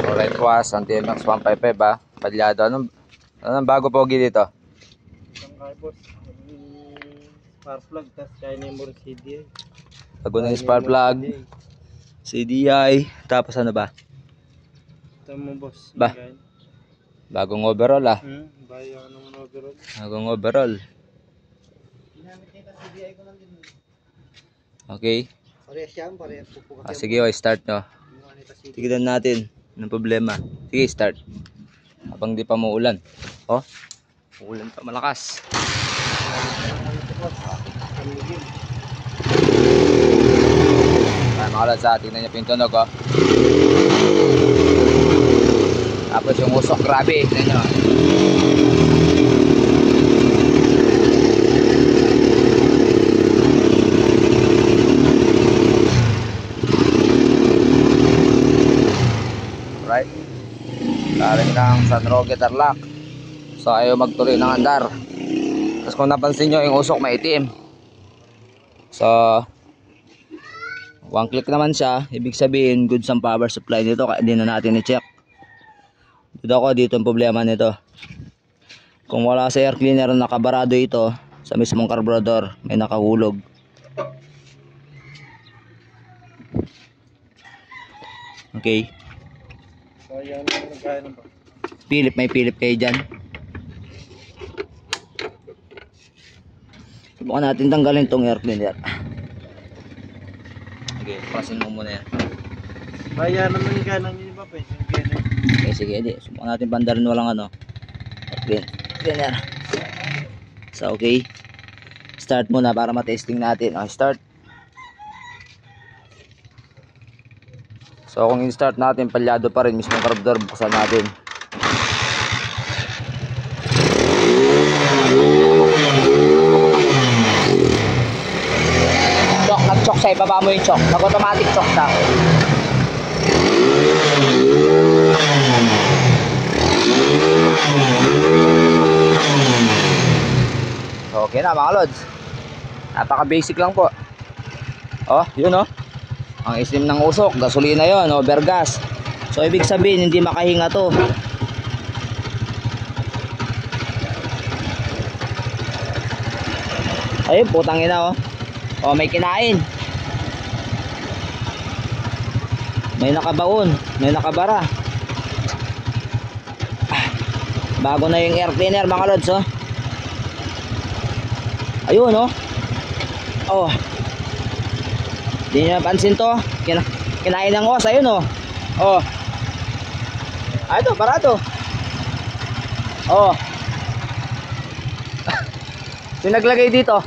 Alright was, until max 155 ba? Palyado. Anong bago pogi dito? Isang boss. Spark plug, tas kaya na yung more CDI. Bago na yung spark plug. CDI. Tapos ano ba? Ito mo boss. Ba? Bagong overall ah. Bayo ng overall. Bagong overall. Ginamit nito CDI ko lang din. Okay. Parehas yan, parehas po. Sige, start nyo. Tignan natin ng problema. Sige, start. Habang di pa maulan. Oh, uulan pa malakas. Ay, mga lods, tignan nyo pa yung tunog, oh. Tapos yung usok, grabe. Tignan nyo. Right? Galing ng San Roque, Tarlac. So ayaw magtuloy ng andar. Tapos kung napansin nyo, yung usok maitim. So one click naman siya. Ibig sabihin goods ang power supply nito. Kaya hindi na natin i-check. Dito ang problema nito. Kung wala sa air cleaner nakabarado ito sa mismong carburetor, may nakahulog. Okay. So yan ang nagkaya ba? Pilip, may pilip kayo dyan. Subukan natin tanggalin tong air cleaner. Okay, pasin mo muna yan. Bayan naman yung kaya ng iba pa. Okay, sige, edi. Subukan natin bandarin walang ano. Air cleaner. So, okay. Start muna para matesting natin. Okay, start. So, kung in-start natin, palyado pa rin. Mismong carburetor, buksan natin. Chok, nag-chok siya. Ibaba mo yung chok. Nag-automatic chok siya. So, okay na mga lods. Napaka-basic lang po. Oh, yun oh. Ang isim ng usok, gasolina yon, overgas. So ibig sabihin hindi makahinga to. Ayun, putang ina oh. Oh, may kinain. May nakabaon, may nakabara. Bago na yung air cleaner mga lods oh. Ayun oh. Oh. Di nyo napansin to. Kinain ng os. Ayun oh. Oh. Ay ito, parado. Oh. Pinaglagay dito.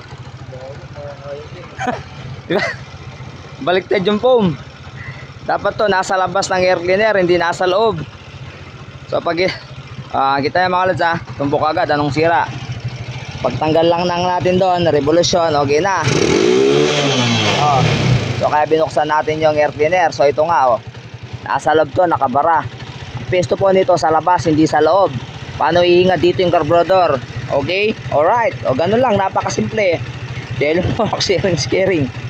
Diba? Baliktad yung foam. Dapat to nasa labas ng air cleaner, hindi nasa loob. So pag kita yung mga lods ha, tumbok agad, anong sira. Pagtanggal lang nang natin doon, revolution, okay na. Oh. So kaya binuksan natin yung air cleaner. So ito nga oh. Nasa loob to, nakabara. Ang pesto po nito sa labas, hindi sa loob. Paano iingat dito yung carburetor? Okay? Alright. O ganun lang, napakasimple. Dahil mo, sharing.